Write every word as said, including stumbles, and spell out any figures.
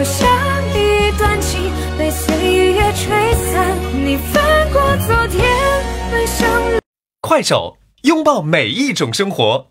就像一段情被岁月吹散，你翻过昨天，奔向。 快手，拥抱每一种生活。